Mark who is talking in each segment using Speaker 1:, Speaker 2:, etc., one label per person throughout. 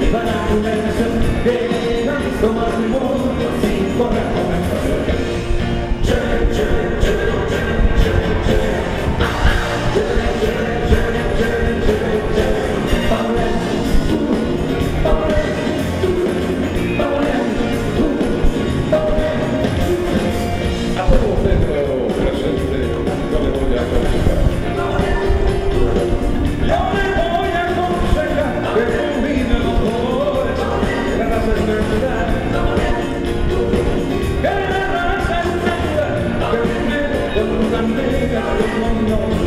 Speaker 1: para una canción que no visto más el mundo sin correr conversación.
Speaker 2: A todo centro presente, yo le voy a aconsejar. Yo le voy a aconsejar que combine los colores, la raza es verdad. Que la raza es verdad, que viene con una amiga de mundo.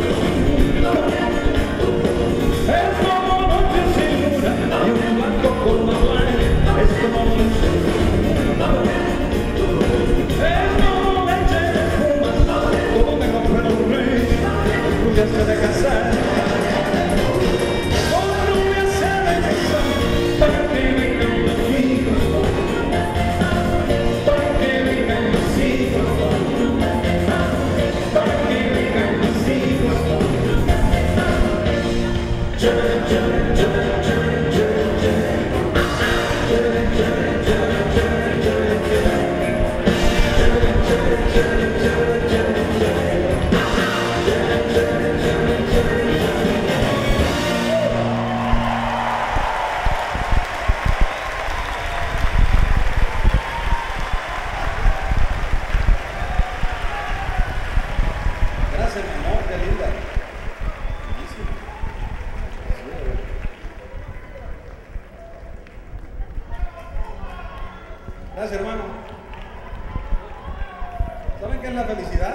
Speaker 2: Es como noche sin luna y un blanco con la playa, es como noche sin luna. Es como leche de espuma, como me compré un rey, rubia se de casar. Con rubia se de casar, para que vengan los hijos, para que vengan los hijos, para que vengan los hijos.
Speaker 3: Gracias, mi amor, qué linda. Bellísima. Gracias, hermano. ¿Saben qué es la felicidad?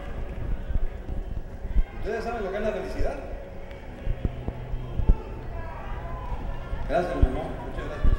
Speaker 3: ¿Ustedes saben lo que es la felicidad? Gracias, mi amor. Muchas gracias.